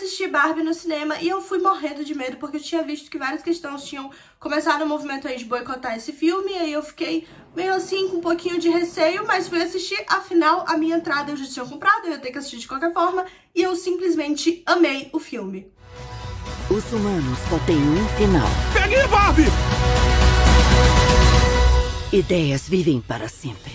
assistir Barbie no cinema e eu fui morrendo de medo porque eu tinha visto que vários cristãos tinham começado um movimento aí de boicotar esse filme, e aí eu fiquei meio assim com um pouquinho de receio, mas fui assistir. Afinal, a minha entrada eu já tinha comprado, eu ia ter que assistir de qualquer forma, e eu simplesmente amei o filme. Os humanos só têm um final. Peguei, Barbie! Ideias vivem para sempre.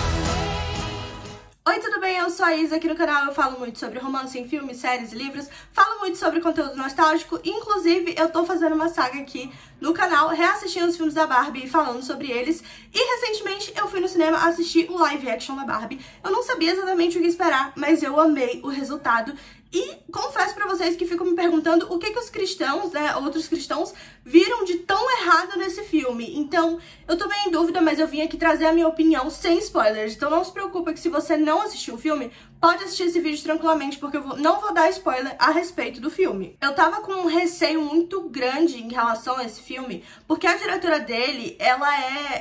Oi, tudo bem? Eu sou a Isa, aqui no canal eu falo muito sobre romance em filmes, séries e livros, falo muito sobre conteúdo nostálgico, inclusive eu tô fazendo uma saga aqui no canal, reassistindo os filmes da Barbie e falando sobre eles, e recentemente eu fui no cinema assistir o live action da Barbie. Eu não sabia exatamente o que esperar, mas eu amei o resultado. E confesso pra vocês que fico me perguntando o que os cristãos, né, outros cristãos, viram de tão errado nesse filme. Então, eu tô meio em dúvida, mas eu vim aqui trazer a minha opinião sem spoilers. Então não se preocupa que se você não assistiu o filme, pode assistir esse vídeo tranquilamente, porque eu não vou dar spoiler a respeito do filme. Eu tava com um receio muito grande em relação a esse filme, porque a diretora dele, ela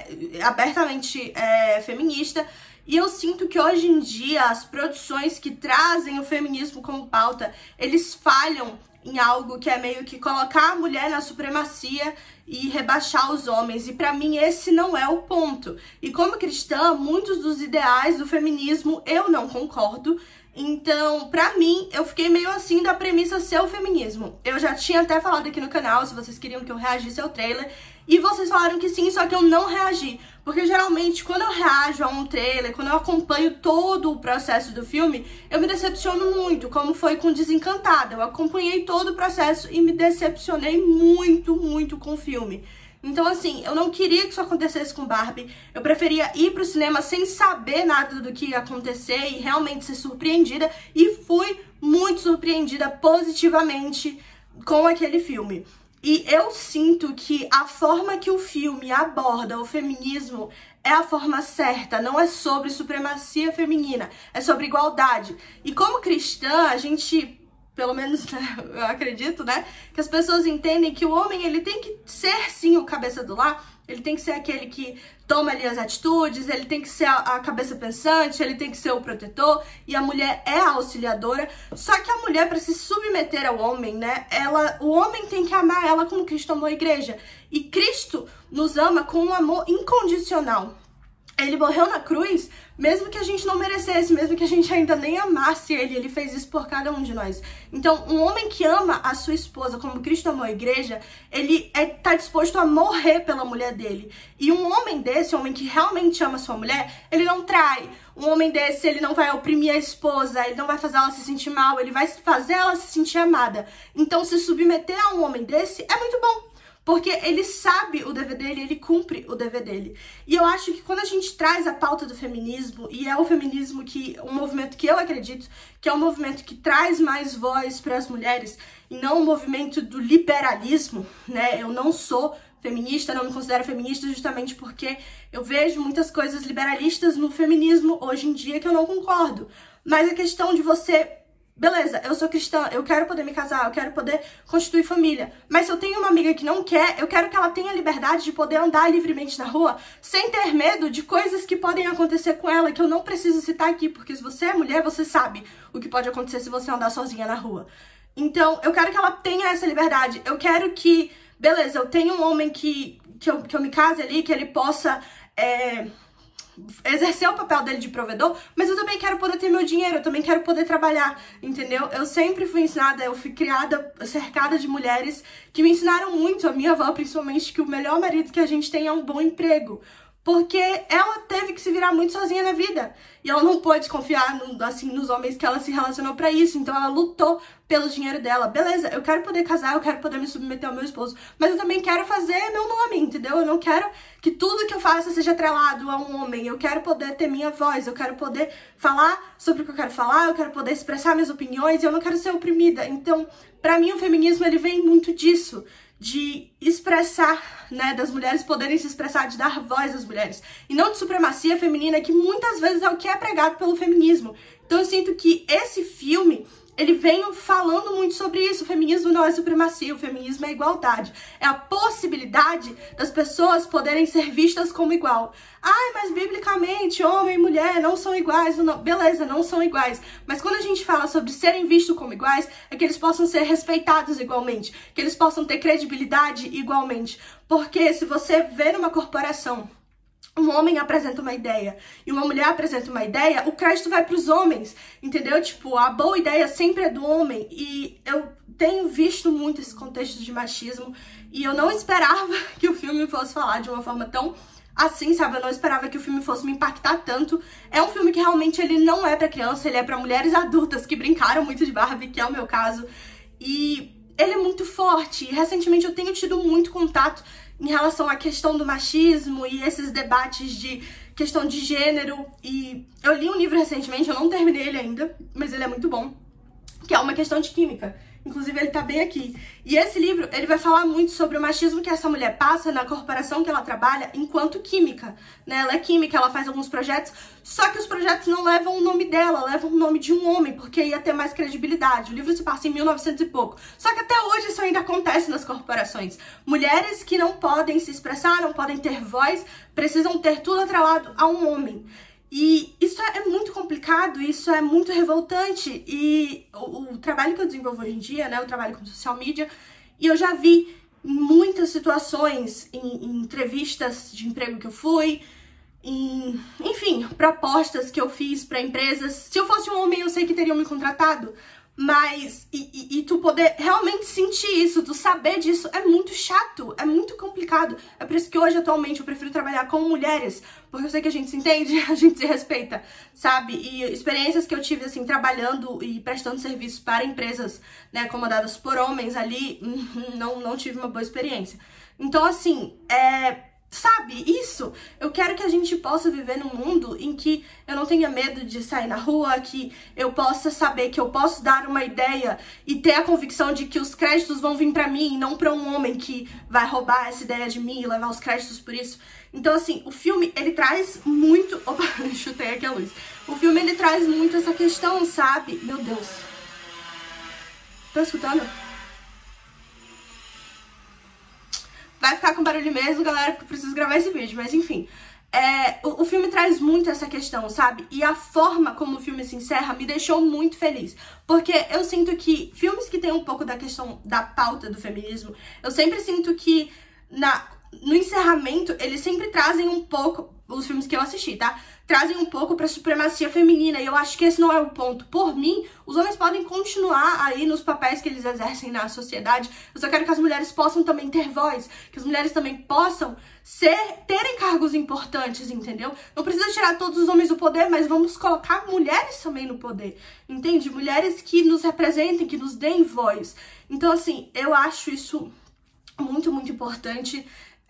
é abertamente feminista, e eu sinto que hoje em dia as produções que trazem o feminismo como pauta, eles falham em algo que é meio que colocar a mulher na supremacia e rebaixar os homens. E pra mim esse não é o ponto. E como cristã, muitos dos ideais do feminismo eu não concordo. Então, pra mim, eu fiquei meio assim da premissa ser o feminismo. Eu já tinha até falado aqui no canal, se vocês queriam que eu reagisse ao trailer, e vocês falaram que sim, só que eu não reagi. Porque geralmente, quando eu reajo a um trailer, quando eu acompanho todo o processo do filme, eu me decepciono muito, como foi com Desencantada. Eu acompanhei todo o processo e me decepcionei muito, muito com o filme. Então, assim, eu não queria que isso acontecesse com Barbie. Eu preferia ir pro cinema sem saber nada do que ia acontecer e realmente ser surpreendida. E fui muito surpreendida positivamente com aquele filme. E eu sinto que a forma que o filme aborda o feminismo é a forma certa, não é sobre supremacia feminina, é sobre igualdade. E como cristã, a gente, pelo menos, né, eu acredito, né, que as pessoas entendem que o homem, ele tem que ser, sim, o cabeça do lar, ele tem que ser aquele que toma ali as atitudes, ele tem que ser a cabeça pensante, ele tem que ser o protetor, e a mulher é a auxiliadora. Só que a mulher, para se submeter ao homem, né, o homem tem que amar ela como Cristo amou a igreja. E Cristo nos ama com um amor incondicional. Ele morreu na cruz, mesmo que a gente não merecesse, mesmo que a gente ainda nem amasse ele fez isso por cada um de nós. Então, um homem que ama a sua esposa como Cristo amou a igreja, ele tá disposto a morrer pela mulher dele. E um homem desse, um homem que realmente ama a sua mulher, ele não trai. Um homem desse, ele não vai oprimir a esposa, ele não vai fazer ela se sentir mal, ele vai fazer ela se sentir amada. Então, se submeter a um homem desse é muito bom. Porque ele sabe o dever dele, ele cumpre o dever dele. E eu acho que quando a gente traz a pauta do feminismo, e é o feminismo que, um movimento que eu acredito, que é um movimento que traz mais voz para as mulheres, e não um movimento do liberalismo, né? Eu não sou feminista, não me considero feminista justamente porque eu vejo muitas coisas liberalistas no feminismo hoje em dia que eu não concordo. Mas a questão de você... Beleza, eu sou cristã, eu quero poder me casar, eu quero poder constituir família. Mas se eu tenho uma amiga que não quer, eu quero que ela tenha a liberdade de poder andar livremente na rua, sem ter medo de coisas que podem acontecer com ela, que eu não preciso citar aqui, porque se você é mulher, você sabe o que pode acontecer se você andar sozinha na rua. Então, eu quero que ela tenha essa liberdade. Eu quero que, beleza, eu tenho um homem que eu me case ali, que ele possa... exercer o papel dele de provedor, mas eu também quero poder ter meu dinheiro, eu também quero poder trabalhar, entendeu? Eu sempre fui ensinada, eu fui criada, cercada de mulheres que me ensinaram muito, a minha avó principalmente, que o melhor marido que a gente tem é um bom emprego. Porque ela teve que se virar muito sozinha na vida. E ela não pôde confiar assim, nos homens que ela se relacionou pra isso. Então ela lutou pelo dinheiro dela. Beleza, eu quero poder casar, eu quero poder me submeter ao meu esposo. Mas eu também quero fazer meu nome, entendeu? Eu não quero que tudo que eu faça seja atrelado a um homem. Eu quero poder ter minha voz, eu quero poder falar sobre o que eu quero falar, eu quero poder expressar minhas opiniões e eu não quero ser oprimida. Então, pra mim, o feminismo, ele vem muito disso. De expressar, né, das mulheres poderem se expressar, de dar voz às mulheres. E não de supremacia feminina, que muitas vezes é o que é pregado pelo feminismo. Então eu sinto que esse filme, ele vem falando muito sobre isso. O feminismo não é supremacia, o feminismo é igualdade. É a possibilidade das pessoas poderem ser vistas como igual. Ai, mas biblicamente, homem e mulher não são iguais. Não, beleza, não são iguais. Mas quando a gente fala sobre serem vistos como iguais, é que eles possam ser respeitados igualmente, que eles possam ter credibilidade igualmente. Porque se você vê numa corporação, um homem apresenta uma ideia e uma mulher apresenta uma ideia, o crédito vai para os homens, entendeu? Tipo, a boa ideia sempre é do homem. E eu tenho visto muito esse contexto de machismo e eu não esperava que o filme fosse falar de uma forma tão assim, sabe? Eu não esperava que o filme fosse me impactar tanto. É um filme que realmente ele não é para criança, ele é para mulheres adultas que brincaram muito de Barbie, que é o meu caso. E ele é muito forte. Recentemente eu tenho tido muito contato em relação à questão do machismo e esses debates de questão de gênero. E eu li um livro recentemente, eu não terminei ele ainda, mas ele é muito bom, que é uma questão de química. Inclusive, ele tá bem aqui. E esse livro, ele vai falar muito sobre o machismo que essa mulher passa na corporação que ela trabalha enquanto química, né? Ela é química, ela faz alguns projetos, só que os projetos não levam o nome dela, levam o nome de um homem, porque ia ter mais credibilidade. O livro se passa em 1900 e pouco. Só que até hoje isso ainda acontece nas corporações. Mulheres que não podem se expressar, não podem ter voz, precisam ter tudo atrelado a um homem. E isso é muito complicado, isso é muito revoltante. E o trabalho que eu desenvolvo hoje em dia, né, eu trabalho com social media, e eu já vi muitas situações em entrevistas de emprego que eu fui, enfim, propostas que eu fiz para empresas. Se eu fosse um homem, eu sei que teriam me contratado, mas e tu poder realmente sentir isso, tu saber disso, é muito chato, é muito complicado. É por isso que hoje, atualmente, eu prefiro trabalhar com mulheres, porque eu sei que a gente se entende, a gente se respeita, sabe? E experiências que eu tive, assim, trabalhando e prestando serviço para empresas, né, comandadas por homens ali, não tive uma boa experiência. Então, assim, sabe, isso, eu quero que a gente possa viver num mundo em que eu não tenha medo de sair na rua, que eu possa saber que eu posso dar uma ideia e ter a convicção de que os créditos vão vir pra mim e não pra um homem que vai roubar essa ideia de mim e levar os créditos por isso. Então, assim, o filme, ele traz muito... Opa, chutei aqui a luz. O filme, ele traz muito essa questão, sabe? Meu Deus. Tô escutando? Vai ficar com barulho mesmo, galera, porque eu preciso gravar esse vídeo, mas enfim. O filme traz muito essa questão, sabe? E a forma como o filme se encerra me deixou muito feliz. Porque eu sinto que filmes que tem um pouco da questão da pauta do feminismo, eu sempre sinto que no encerramento, eles sempre trazem um pouco, os filmes que eu assisti, tá? Trazem um pouco pra supremacia feminina, e eu acho que esse não é o ponto. Por mim, os homens podem continuar aí nos papéis que eles exercem na sociedade. Eu só quero que as mulheres possam também ter voz, que as mulheres também possam terem cargos importantes, entendeu? Não precisa tirar todos os homens do poder, mas vamos colocar mulheres também no poder, entende? Mulheres que nos representem, que nos deem voz. Então, assim, eu acho isso muito, muito importante.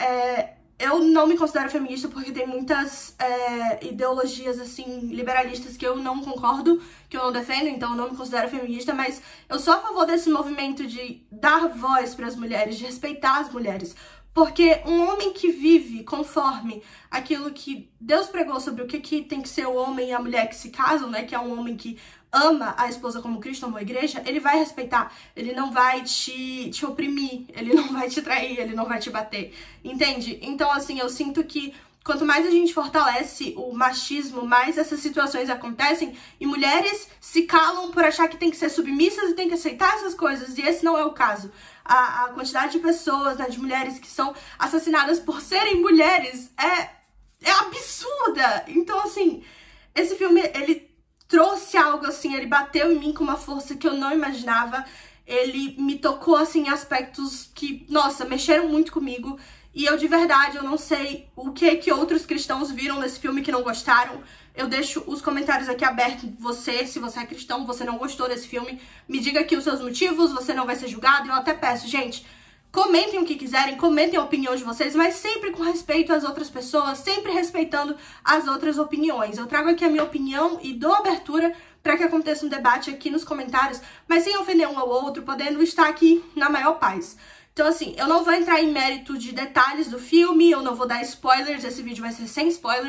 Eu não me considero feminista porque tem muitas ideologias, assim, liberalistas que eu não concordo, que eu não defendo, então eu não me considero feminista, mas eu sou a favor desse movimento de dar voz para as mulheres, de respeitar as mulheres. Porque um homem que vive conforme aquilo que Deus pregou sobre o que tem que ser o homem e a mulher que se casam, né, que é um homem que ama a esposa como Cristo amou a igreja, ele vai respeitar, ele não vai te oprimir, ele não vai te trair, ele não vai te bater, entende? Então, assim, eu sinto que quanto mais a gente fortalece o machismo, mais essas situações acontecem e mulheres se calam por achar que tem que ser submissas e tem que aceitar essas coisas, e esse não é o caso. A quantidade de pessoas, né, de mulheres que são assassinadas por serem mulheres é absurda. Então, assim, esse filme, ele trouxe algo assim, ele bateu em mim com uma força que eu não imaginava. Ele me tocou, assim, em aspectos que, nossa, mexeram muito comigo. E eu, de verdade, eu não sei o que outros cristãos viram nesse filme que não gostaram. Eu deixo os comentários aqui abertos. Se você é cristão, você não gostou desse filme, me diga aqui os seus motivos, você não vai ser julgado. Eu até peço, gente, comentem o que quiserem, comentem a opinião de vocês, mas sempre com respeito às outras pessoas, sempre respeitando as outras opiniões. Eu trago aqui a minha opinião e dou abertura para que aconteça um debate aqui nos comentários, mas sem ofender um ao outro, podendo estar aqui na maior paz. Então, assim, eu não vou entrar em mérito de detalhes do filme, eu não vou dar spoilers, esse vídeo vai ser sem spoilers,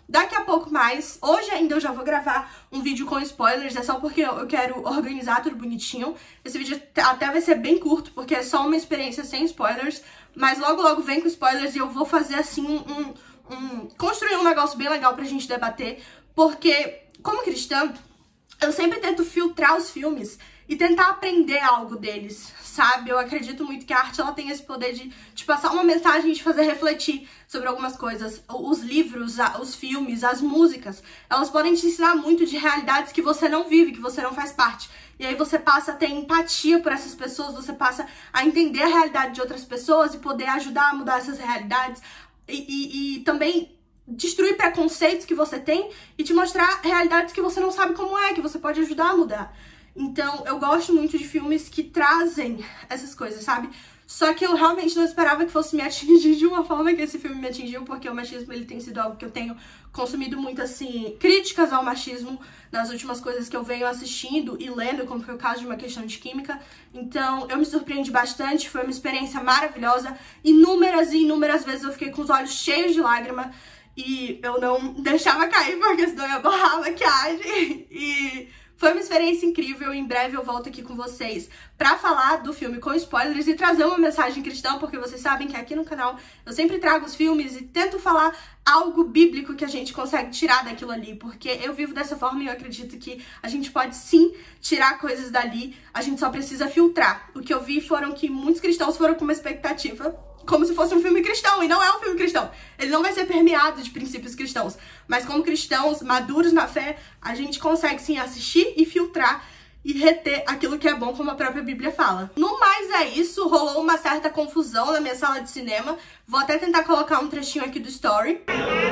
daqui a pouco mais. Hoje ainda eu já vou gravar um vídeo com spoilers, é só porque eu quero organizar tudo bonitinho. Esse vídeo até vai ser bem curto, porque é só uma experiência sem spoilers, mas logo logo vem com spoilers e eu vou fazer assim construir um negócio bem legal pra gente debater, porque como cristã, eu sempre tento filtrar os filmes e tentar aprender algo deles, sabe? Eu acredito muito que a arte, ela tem esse poder de passar uma mensagem, de fazer refletir sobre algumas coisas. Os livros, os filmes, as músicas, elas podem te ensinar muito de realidades que você não vive, que você não faz parte. E aí você passa a ter empatia por essas pessoas, você passa a entender a realidade de outras pessoas e poder ajudar a mudar essas realidades. E também destruir preconceitos que você tem e te mostrar realidades que você não sabe como é, que você pode ajudar a mudar. Então, eu gosto muito de filmes que trazem essas coisas, sabe? Só que eu realmente não esperava que fosse me atingir de uma forma que esse filme me atingiu, porque o machismo, ele tem sido algo que eu tenho consumido muito, assim, críticas ao machismo nas últimas coisas que eu venho assistindo e lendo, como foi o caso de Uma Questão de Química. Então, eu me surpreendi bastante, foi uma experiência maravilhosa. Inúmeras e inúmeras vezes eu fiquei com os olhos cheios de lágrima e eu não deixava cair, porque senão eu ia borrar a maquiagem. E foi uma experiência incrível. Em breve eu volto aqui com vocês pra falar do filme com spoilers e trazer uma mensagem cristã, porque vocês sabem que aqui no canal eu sempre trago os filmes e tento falar algo bíblico que a gente consegue tirar daquilo ali, porque eu vivo dessa forma e eu acredito que a gente pode sim tirar coisas dali, a gente só precisa filtrar. O que eu vi foram que muitos cristãos foram com uma expectativa como se fosse um filme cristão, e não é um filme cristão. Ele não vai ser permeado de princípios cristãos, mas como cristãos maduros na fé, a gente consegue sim assistir e filtrar e reter aquilo que é bom, como a própria Bíblia fala. No mais é isso, rolou uma certa confusão na minha sala de cinema. Vou até tentar colocar um trechinho aqui do story.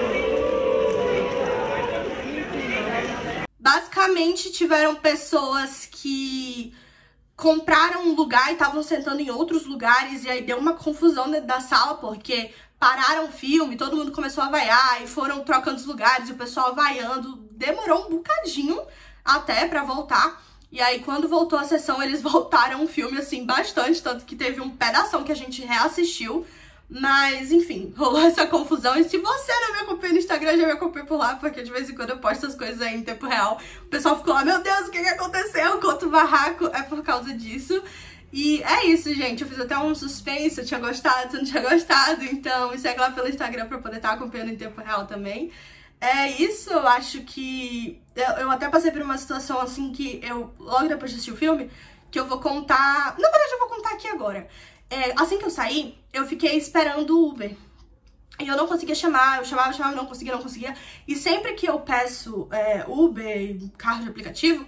Basicamente tiveram pessoas que compraram um lugar e estavam sentando em outros lugares, e aí deu uma confusão dentro da sala, porque pararam o filme, todo mundo começou a vaiar e foram trocando os lugares, e o pessoal vaiando. Demorou um bocadinho até pra voltar. E aí, quando voltou a sessão, eles voltaram o filme, assim, bastante, tanto que teve um pedação que a gente reassistiu. Mas, enfim, rolou essa confusão. E se você não me acompanha no Instagram, já me acompanha por lá, porque de vez em quando eu posto as coisas aí em tempo real. O pessoal ficou lá, meu Deus, o que aconteceu? Contra o barraco. É por causa disso. E é isso, gente. Eu fiz até um suspense, eu tinha gostado, você não tinha gostado. Então me segue lá pelo Instagram pra poder estar acompanhando em tempo real também. É isso, eu acho que... Eu até passei por uma situação assim que eu, logo depois de assistir o filme, que eu vou contar... Na verdade, eu vou contar aqui agora. Assim que eu saí, eu fiquei esperando o Uber. E eu não conseguia chamar, eu chamava, não conseguia. E sempre que eu peço Uber, carro de aplicativo,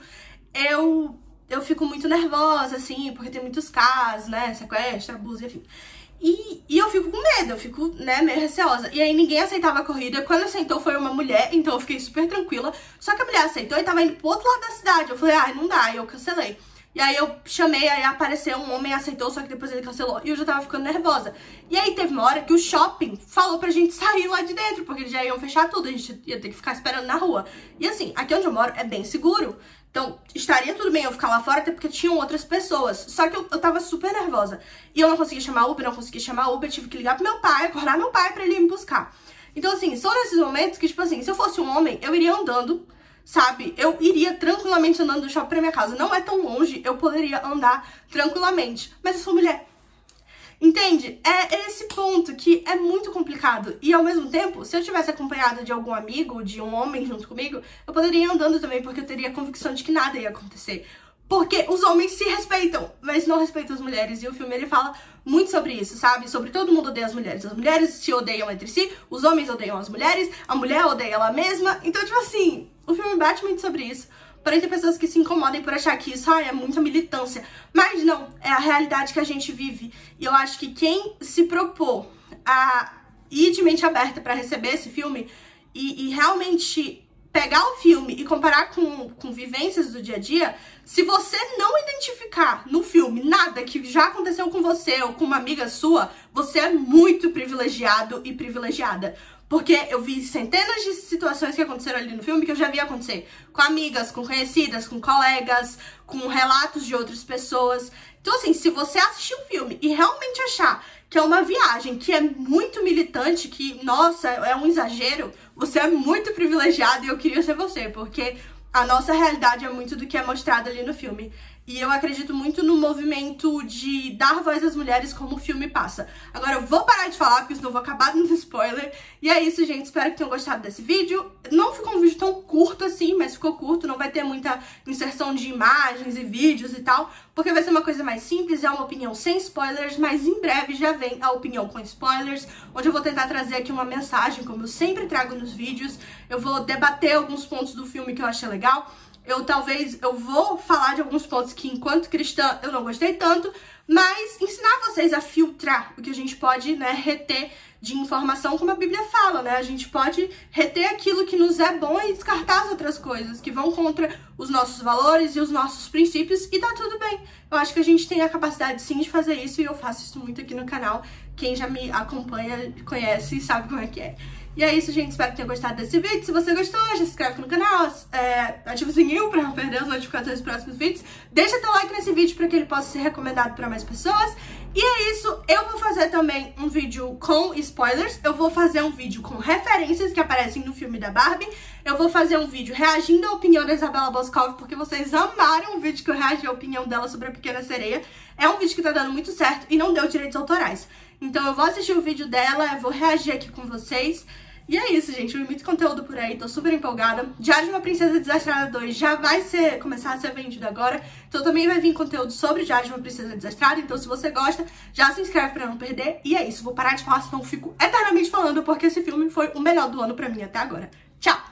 eu fico muito nervosa, assim, porque tem muitos casos, né, sequestro, abuso, enfim. E eu fico com medo, eu fico, né, meio receosa. E aí ninguém aceitava a corrida. Quando aceitou foi uma mulher, então eu fiquei super tranquila. Só que a mulher aceitou e tava indo pro outro lado da cidade. Eu falei, ai, não dá, e eu cancelei. E aí eu chamei, aí apareceu um homem, aceitou, só que depois ele cancelou. E eu já tava ficando nervosa. E aí teve uma hora que o shopping falou pra gente sair lá de dentro, porque eles já iam fechar tudo, a gente ia ter que ficar esperando na rua. E assim, aqui onde eu moro é bem seguro. Então, estaria tudo bem eu ficar lá fora, até porque tinham outras pessoas. Só que eu tava super nervosa. E eu não conseguia chamar Uber, tive que ligar pro meu pai, acordar meu pai pra ele ir me buscar. Então, assim, são nesses momentos que, tipo assim, se eu fosse um homem, eu iria andando, sabe? Eu iria tranquilamente andando do shopping pra minha casa. Não é tão longe, eu poderia andar tranquilamente. Mas eu sou mulher. Entende? É esse ponto que é muito complicado. E ao mesmo tempo, se eu tivesse acompanhada de algum amigo, de um homem junto comigo, eu poderia ir andando também, porque eu teria a convicção de que nada ia acontecer. Porque os homens se respeitam, mas não respeitam as mulheres. E o filme, ele fala muito sobre isso, sabe? Sobre todo mundo odeia as mulheres se odeiam entre si, os homens odeiam as mulheres, a mulher odeia ela mesma. Então, tipo assim, o filme bate muito sobre isso. Porém, tem pessoas que se incomodem por achar que isso é muita militância. Mas não, é a realidade que a gente vive. E eu acho que quem se propor a ir de mente aberta pra receber esse filme e realmente pegar o filme e comparar com vivências do dia a dia, se você não identificar no filme nada que já aconteceu com você ou com uma amiga sua, você é muito privilegiado e privilegiada. Porque eu vi centenas de situações que aconteceram ali no filme que eu já vi acontecer com amigas, com conhecidas, com colegas, com relatos de outras pessoas. Então, assim, se você assistir o filme e realmente achar que é uma viagem que é muito militante, que, nossa, é um exagero, você é muito privilegiado e eu queria ser você, porque a nossa realidade é muito do que é mostrado ali no filme. E eu acredito muito no movimento de dar voz às mulheres como o filme passa. Agora eu vou parar de falar, porque senão eu vou acabar dando spoiler. E é isso, gente. Espero que tenham gostado desse vídeo. Não ficou um vídeo tão curto assim, mas ficou curto. Não vai ter muita inserção de imagens e vídeos e tal, porque vai ser uma coisa mais simples, é uma opinião sem spoilers, mas em breve já vem a opinião com spoilers, onde eu vou tentar trazer aqui uma mensagem, como eu sempre trago nos vídeos. Eu vou debater alguns pontos do filme que eu achei legal. Eu vou falar de alguns pontos que, enquanto cristã, eu não gostei tanto, mas ensinar vocês a filtrar o que a gente pode, né, reter de informação, como a Bíblia fala, né? A gente pode reter aquilo que nos é bom e descartar as outras coisas que vão contra os nossos valores e os nossos princípios, e tá tudo bem. Eu acho que a gente tem a capacidade, sim, de fazer isso, e eu faço isso muito aqui no canal. Quem já me acompanha, conhece e sabe como é que é. E é isso, gente. Espero que tenham gostado desse vídeo. Se você gostou, já se inscreve aqui no canal, ativa o sininho pra não perder as notificações dos próximos vídeos. Deixa teu like nesse vídeo pra que ele possa ser recomendado pra mais pessoas. E é isso. Eu vou fazer também um vídeo com spoilers. Eu vou fazer um vídeo com referências que aparecem no filme da Barbie. Eu vou fazer um vídeo reagindo à opinião da Isabela Boscov, porque vocês amaram o vídeo que eu reagi à opinião dela sobre a Pequena Sereia. É um vídeo que tá dando muito certo e não deu direitos autorais. Então eu vou assistir o vídeo dela, eu vou reagir aqui com vocês. E é isso, gente. Vem muito conteúdo por aí, tô super empolgada. Diário de uma Princesa Desastrada 2 já vai começar a ser vendido agora. Então também vai vir conteúdo sobre Diário de uma Princesa Desastrada. Então se você gosta, já se inscreve pra não perder. E é isso, vou parar de falar, senão eu fico eternamente falando, porque esse filme foi o melhor do ano pra mim até agora. Tchau!